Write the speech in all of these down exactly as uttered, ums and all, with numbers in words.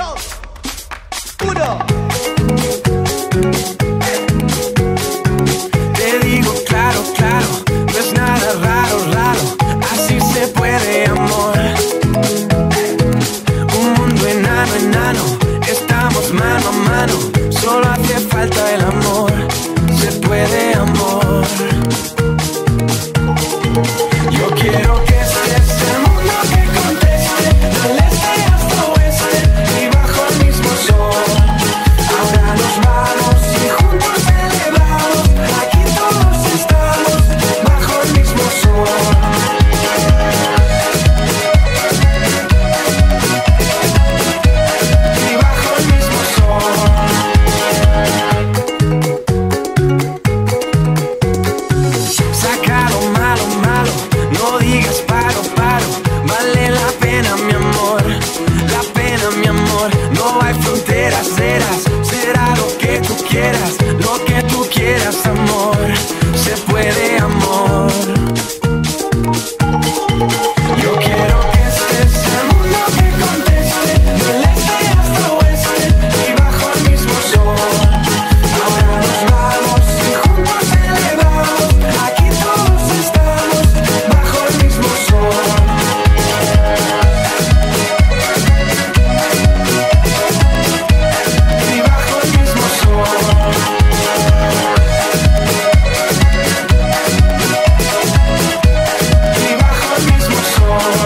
uno. Te digo claro, claro, no es nada raro, raro, así se puede, amor. Un mundo enano, enano, estamos mano a mano, solo hace falta el amor, se puede, amor. Yo quiero que estés el mundo que conteste, del este hasta oeste y bajo el mismo sol. Ahora nos vamos y juntos celebramos, aquí todos estamos bajo el mismo sol. Y bajo el mismo sol. Saca lo malo, malo, no digas paro, paro, vale la pena, mi amor, la pena, mi amor. No hay fronteras, serás, será lo que tú quieras, lo que tú quieras, amor, se puede, amor. Yo quiero que estés el mundo que conteste, del este hasta oeste y bajo el mismo sol. Ahora nos vamos y juntos celebramos, aquí todos estamos bajo el mismo sol. Y bajo el mismo sol. Y bajo el mismo sol.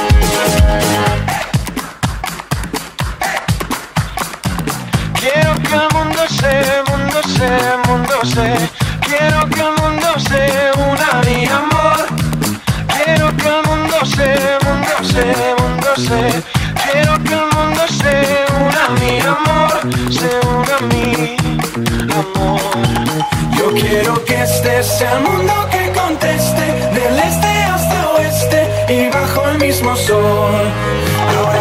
Quiero que el mundo se, mundo se, mundo se. Quiero que el mundo se una a mi amor. Quiero que el mundo se, mundo se, mundo se. Quiero que el mundo se una a mi amor, se una a mi amor. Yo quiero que estés el mundo que conteste, del este hasta oeste y bajo el mismo sol. Ahora